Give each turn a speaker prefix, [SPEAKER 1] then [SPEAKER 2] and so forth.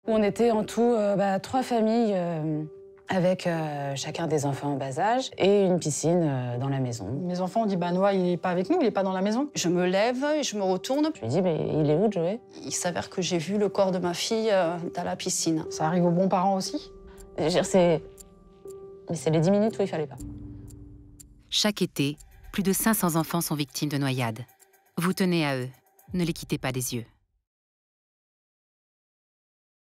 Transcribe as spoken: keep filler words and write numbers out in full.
[SPEAKER 1] où on était en tout euh, bah, trois familles euh, avec euh, chacun des enfants en bas âge et une piscine euh, dans la maison.
[SPEAKER 2] Mes enfants ont dit bah Noah, il n'est pas avec nous, il n'est pas dans la maison.
[SPEAKER 3] Je me lève et je me retourne.
[SPEAKER 1] Je lui dis, mais il est où, Joey?
[SPEAKER 3] Il s'avère que j'ai vu le corps de ma fille euh, dans la piscine.
[SPEAKER 2] Ça arrive aux bons parents aussi.
[SPEAKER 1] Je veux dire, c'est... Mais c'est les dix minutes où il fallait pas.
[SPEAKER 4] Chaque été, plus de cinq cents enfants sont victimes de noyades. Vous tenez à eux, ne les quittez pas des yeux.